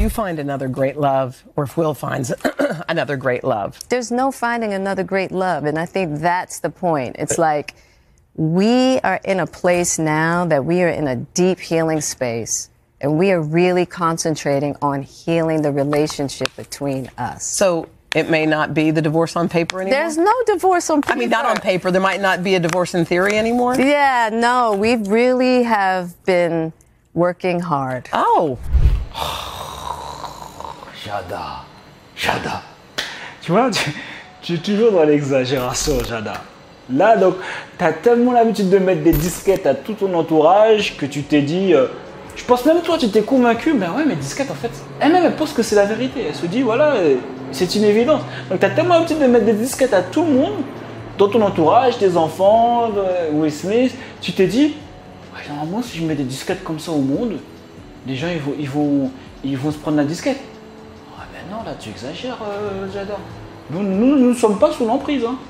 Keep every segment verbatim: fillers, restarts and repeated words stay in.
you find another great love, or if Will finds another great love. There's no finding another great love, and I think that's the point. It's like we are in a place now that we are in a deep healing space, and we are really concentrating on healing the relationship between us. So it may not be the divorce on paper anymore? There's no divorce on paper. I mean, not on paper. There might not be a divorce in theory anymore? Yeah, no, we really have been working hard. Oh. Jada, Jada. Tu vois, tu, tu es toujours dans l'exagération, Jada. Là, donc, tu as tellement l'habitude de mettre des disquettes à tout ton entourage que tu t'es dit... Euh, je pense même toi, tu t'es convaincu, ben ouais, mais disquettes, en fait, elle-même, elle pense que c'est la vérité. Elle se dit, voilà, c'est une évidence. Donc, tu as tellement l'habitude de mettre des disquettes à tout le monde, dans ton entourage, tes enfants, Will Smith, tu t'es dit, ouais, normalement, si je mets des disquettes comme ça au monde, les gens, ils vont, ils vont, ils vont se prendre la disquette. Ah ben non, là, tu exagères, euh, Jada. Nous, nous, nous ne sommes pas sous l'emprise. Hein.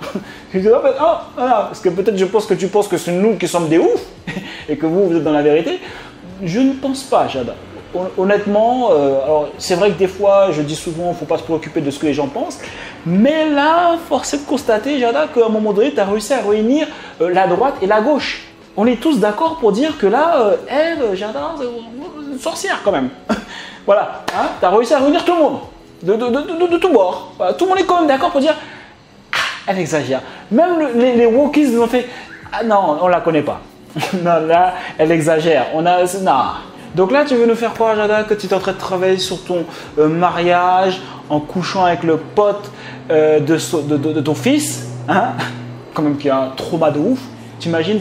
Ah, voilà. Parce que peut-être je pense que tu penses que c'est nous qui sommes des oufs et que vous, vous êtes dans la vérité. Je ne pense pas, Jada. Honnêtement, euh, alors c'est vrai que des fois, je dis souvent, il ne faut pas se préoccuper de ce que les gens pensent. Mais là, force est de constater, Jada, qu'à un moment donné, tu as réussi à réunir euh, la droite et la gauche. On est tous d'accord pour dire que là, euh, elle, Jada, c'est une sorcière quand même. Voilà, hein, tu as réussi à réunir tout le monde. De, de, de, de, de tout bord. Voilà, tout le monde est quand même d'accord pour dire ah, elle exagère. Même le, les, les wokistes nous ont fait ah non, on la connaît pas. Non, là, elle exagère. On a, non. Donc là, tu veux nous faire croire, Jada, que tu es en train de travailler sur ton euh, mariage en couchant avec le pote euh, de, so, de, de, de ton fils, hein, quand même qui a un trauma de ouf. T'imagines,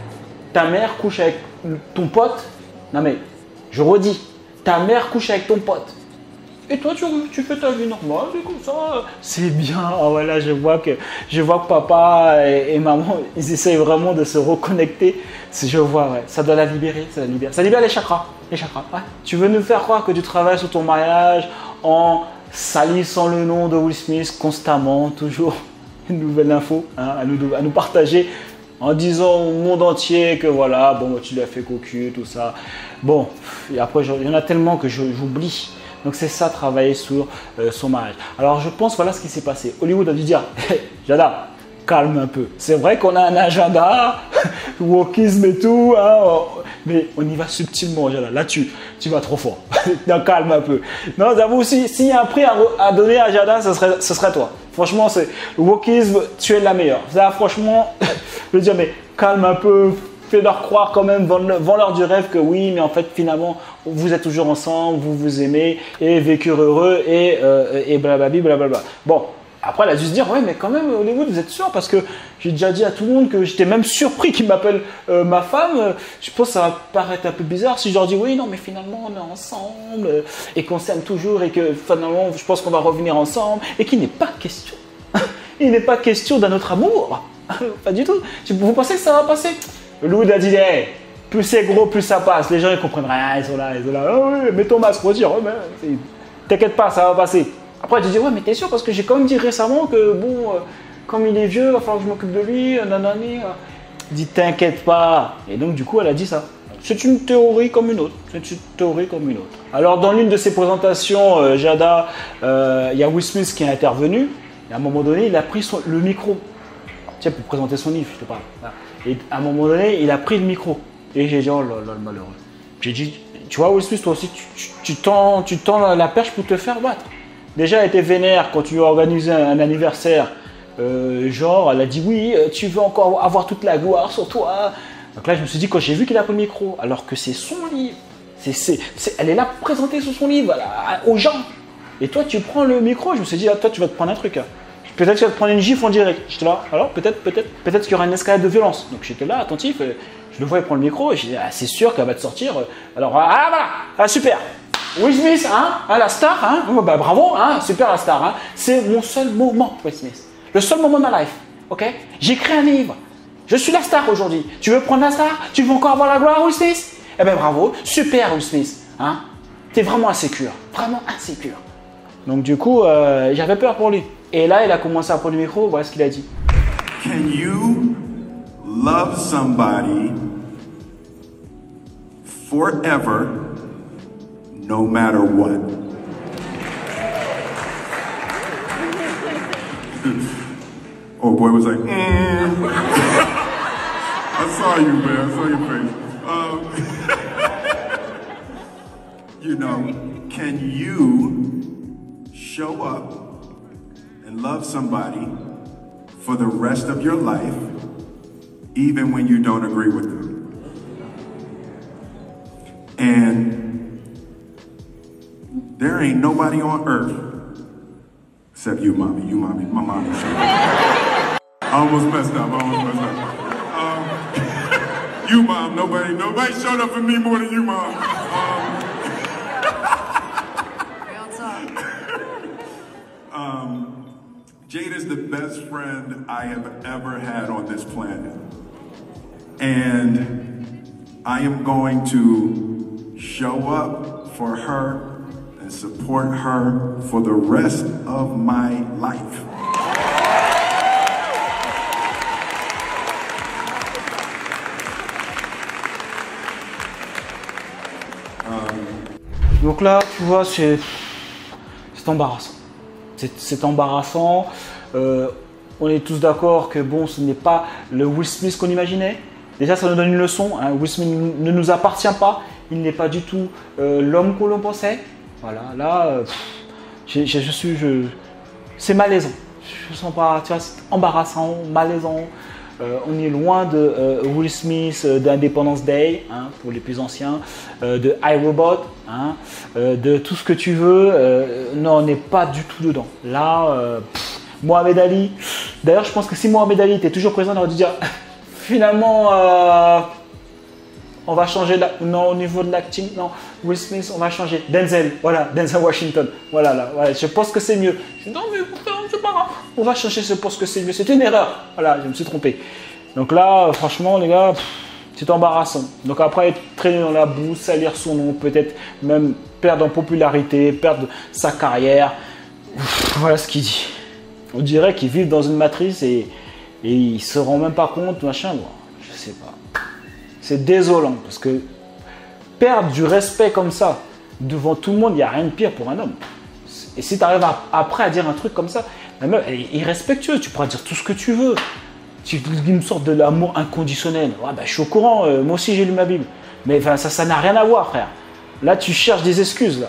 ta mère couche avec ton pote. Non mais, je redis, ta mère couche avec ton pote. Et toi, tu, tu fais ta vie normale, c'est comme ça. C'est bien. Oh, voilà, je vois que, je vois que papa et, et maman, ils essayent vraiment de se reconnecter. Je vois, ouais, ça doit la libérer, ça la libère. Ça libère les chakras. Les chakras, ouais. Tu veux nous faire croire que tu travailles sur ton mariage en salissant le nom de Will Smith constamment, toujours une nouvelle info hein, à, nous, à nous partager en disant au monde entier que voilà, bon, tu l'as fait cocu, tout ça. Bon, et après, il y en a tellement que j'oublie. Donc c'est ça, travailler sur euh, son mariage. Alors je pense, voilà ce qui s'est passé. Hollywood a dû dire, hey, Jada, calme un peu. C'est vrai qu'on a un agenda, wokisme et tout, hein, mais on y va subtilement, Jada. Là, tu, tu vas trop fort. Non, calme un peu. Non, j'avoue, s'il si y a un prix à, à donner à Jada, ce serait, ce serait toi. Franchement, c'est le wokisme, tu es la meilleure. Ça, franchement, je veux dire, mais calme un peu. Fais-leur croire quand même, vends-leur du rêve que oui, mais en fait, finalement, vous êtes toujours ensemble, vous vous aimez, et vécurent heureux, et, euh, et blablabla, blablabla. Bon, après, elle a dû se dire, ouais, mais quand même, Hollywood, vous êtes sûr? Parce que j'ai déjà dit à tout le monde que j'étais même surpris qu'ils m'appellent euh, ma femme. Je pense que ça va paraître un peu bizarre si je leur dis, oui, non, mais finalement, on est ensemble, et qu'on s'aime toujours, et que finalement, je pense qu'on va revenir ensemble, et qu'il n'est pas question. Il n'est pas question d'un autre amour. Pas du tout. Vous pensez que ça va passer? Hollywood a dit, hey, plus c'est gros, plus ça passe. Les gens ils comprennent rien, ils sont là, ils sont là. Oh, oui, mets ton masque, retire. Oh, t'inquiète pas, ça va passer. Après, tu dis, ouais, mais t'es sûr? Parce que j'ai quand même dit récemment que, bon, euh, comme il est vieux, il va falloir que je m'occupe de lui, nanani. Il dit, t'inquiète pas. Et donc, du coup, elle a dit ça. C'est une théorie comme une autre. C'est une théorie comme une autre. Alors, dans l'une de ses présentations, euh, Jada, il euh, y a Will Smith qui est intervenu. Et à un moment donné, il a pris son, le micro. Tu sais, pour présenter son livre, je te parle. Là. Et à un moment donné, il a pris le micro. Et j'ai dit, oh là là, le malheureux. J'ai dit, tu vois, Will Smith, toi aussi, tu, tu, tu, tends, tu tends la perche pour te faire battre. Déjà, elle était vénère quand tu lui as organisé un, un anniversaire. Euh, genre, elle a dit, oui, tu veux encore avoir toute la gloire sur toi. Donc là, je me suis dit, quand j'ai vu qu'il a pris le micro, alors que c'est son livre, c'est, c'est, c'est, elle est là pour présenter sur son livre à, aux gens. Et toi, tu prends le micro, je me suis dit, ah, toi, tu vas te prendre un truc. Hein. Peut-être que tu vas te prendre une gifle en direct. J'étais là, alors peut-être, peut-être, peut-être qu'il y aura une escalade de violence. Donc j'étais là, attentif, je le voyais prendre le micro, et j'ai dit, ah, c'est sûr qu'elle va te sortir. Alors, ah voilà, ah, super. Will Smith, hein, ah, la star, hein, oh, bah, bravo, hein, super la star, hein. C'est mon seul moment, Will Smith. Le seul moment de ma life, ok? J'ai écrit un livre. Je suis la star aujourd'hui. Tu veux prendre la star? Tu veux encore avoir la gloire, Will Smith? Eh ben bravo, super Will Smith, hein. T'es vraiment insécure, vraiment insécure. Donc du coup, euh, j'avais peur pour lui. Et là, il a commencé à prendre le micro, voilà ce qu'il a dit. Can you love somebody forever, no matter what? Oh, boy was like, mm. I saw you, man. I saw your face. Um, you know, can you show up and love somebody for the rest of your life, even when you don't agree with them? And there ain't nobody on earth except you, mommy. You, mommy. My mommy. I almost messed up. I almost messed up. Um, you, mom. Nobody. Nobody showed up for me more than you, mom. Um, um, Jade is the best friend I have ever had on this planet, and I am going to show up for her and support her for the rest of my life. Donc là, tu vois, c'est embarrassant. C'est embarrassant. Euh, on est tous d'accord que bon, ce n'est pas le Will Smith qu'on imaginait. Déjà, ça nous donne une leçon. Hein. Will Smith ne nous appartient pas. Il n'est pas du tout euh, l'homme qu'on l'on pensait. Voilà, là, euh, je, je, je suis, je, c'est malaisant. Je sens pas, tu vois, c'est embarrassant, malaisant. Euh, on est loin de euh, Will Smith, euh, d'Independence Day, hein, pour les plus anciens, euh, de iRobot, hein, euh, de tout ce que tu veux. Euh, non, on n'est pas du tout dedans. Là, euh, pff, Mohamed Ali. D'ailleurs, je pense que si Mohamed Ali était toujours présent, on aurait dû dire finalement, euh, on va changer. La, non, au niveau de l'acting, non. Will Smith, on va changer. Denzel, voilà, Denzel Washington. Voilà, là, voilà, je pense que c'est mieux. Je dis, non, mais c'est pas grave. On va changer, je pense que c'est mieux. C'était une erreur. Voilà, je me suis trompé. Donc là, franchement, les gars, c'est embarrassant. Donc après, être traîné dans la boue, salir son nom, peut-être même perdre en popularité, perdre sa carrière. Voilà ce qu'il dit. On dirait qu'ils vivent dans une matrice et, et ils ne se rendent même pas compte, machin. Bon, je sais pas. C'est désolant parce que perdre du respect comme ça devant tout le monde, il n'y a rien de pire pour un homme. Et si tu arrives à, après à dire un truc comme ça, la meuf, elle est irrespectueuse. Tu pourras dire tout ce que tu veux. Tu dis une sorte de l'amour inconditionnel. Ouais, bah, je suis au courant, euh, moi aussi j'ai lu ma Bible. Mais ça, ça n'a rien à voir, frère. Là, tu cherches des excuses. Là,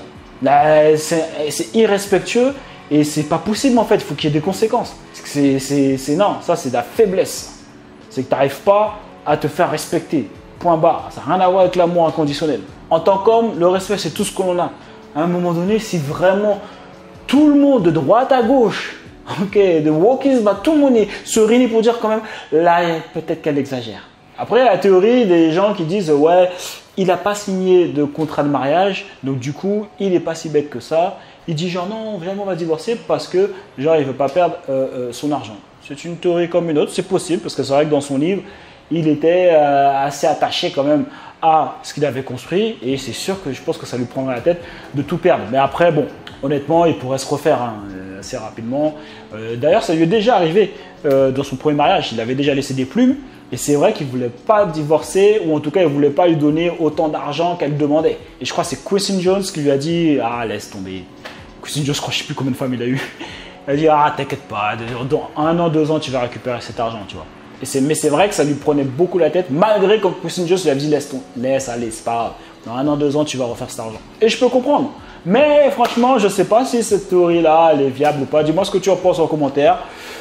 là c'est irrespectueux et c'est pas possible en fait. Il faut qu'il y ait des conséquences. C'est non, ça c'est de la faiblesse. C'est que tu n'arrives pas à te faire respecter. Point barre. Ça n'a rien à voir avec l'amour inconditionnel. En tant qu'homme, le respect, c'est tout ce que l'on a. À un moment donné, si vraiment tout le monde, de droite à gauche, ok, de wokisme, bah, tout le monde est, se réunit pour dire quand même, là, peut-être qu'elle exagère. Après, la théorie des gens qui disent, ouais, il n'a pas signé de contrat de mariage, donc du coup, il n'est pas si bête que ça. Il dit genre, non, vraiment, on va divorcer parce que, genre, il ne veut pas perdre euh, euh, son argent. C'est une théorie comme une autre, c'est possible, parce que c'est vrai que dans son livre, il était euh, assez attaché quand même à ce qu'il avait construit et c'est sûr que je pense que ça lui prendrait la tête de tout perdre. Mais après, bon, honnêtement, il pourrait se refaire hein, assez rapidement. Euh, D'ailleurs, ça lui est déjà arrivé euh, dans son premier mariage. Il avait déjà laissé des plumes et c'est vrai qu'il ne voulait pas divorcer ou en tout cas, il ne voulait pas lui donner autant d'argent qu'elle demandait. Et je crois que c'est Quincy Jones qui lui a dit « Ah, laisse tomber ». Quincy Jones, je crois, je ne sais plus combien de femmes il a eu. Elle a dit « Ah, t'inquiète pas, dans un an, deux ans, tu vas récupérer cet argent, tu vois ». Mais c'est vrai que ça lui prenait beaucoup la tête, malgré que Quincy Jones lui avait dit laisse, ton, laisse aller, c'est pas grave. Dans un an, deux ans, tu vas refaire cet argent. Et je peux comprendre. Mais franchement, je ne sais pas si cette théorie-là, elle est viable ou pas. Dis-moi ce que tu en penses en commentaire.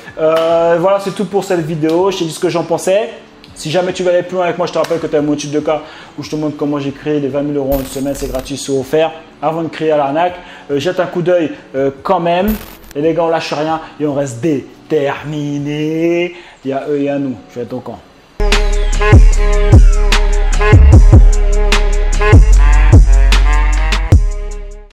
Euh, voilà, c'est tout pour cette vidéo. Je t'ai dit ce que j'en pensais. Si jamais tu veux aller plus loin avec moi, je te rappelle que tu as mon étude de cas où je te montre comment j'ai créé les vingt mille euros en une semaine. C'est gratuit, c'est offert. Avant de créer à l'arnaque, euh, jette un coup d'œil euh, quand même. Et les gars, on lâche rien et on reste déterminés. Il y a eux et il y a nous. Je vais être au camp.